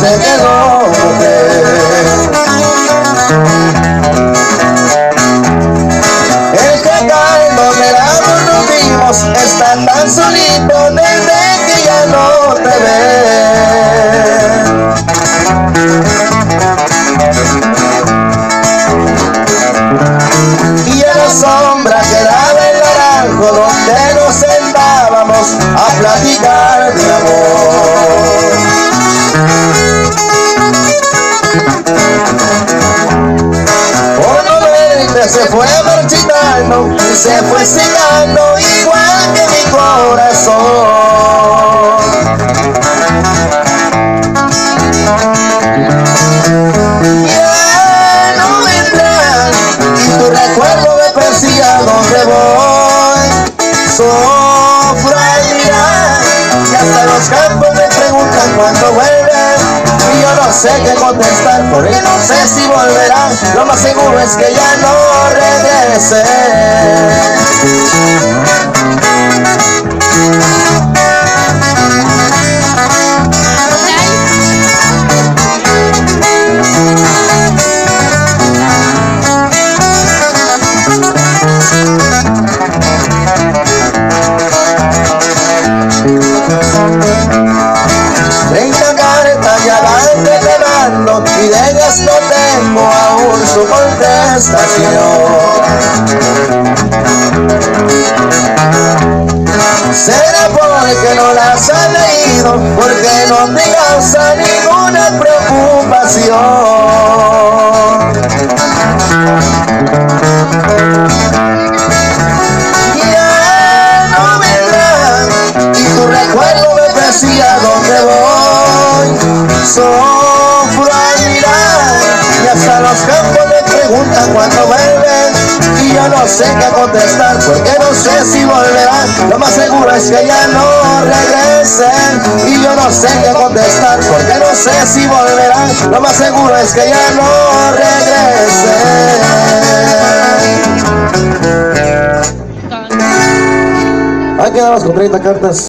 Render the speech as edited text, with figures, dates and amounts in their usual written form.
sé que no mujer. El que cae donde la nos vimos está tan solito desde que ya no te ve. Y a la sombra quedaba el naranjo donde nos sentábamos a platicar de amor. Por no verte se fue marchitando y se fue secando igual que mi corazón. Ya no vendrás y tu recuerdo me persigue a donde voy. Sufro al mirar y hasta los campos me preguntan cuándo vuelves. Y yo no sé qué contestar porque no sé si volverán. Lo más seguro es que ya no regrese. Y de ellas no tengo aún su contestación. Será porque no las ha leído, porque no te causa ninguna preocupación. Ya no vendrán y tu recuerdo me persigue a donde voy. Sufro al mirar y hasta los campos me preguntan cuándo vuelven. Y yo no sé qué contestar porque no sé si volverán. Lo más seguro es que ya no regresen. Y yo no sé qué contestar porque no sé si volverán. Lo más seguro es que ya no regresen. Ahí quedamos con 30 cartas.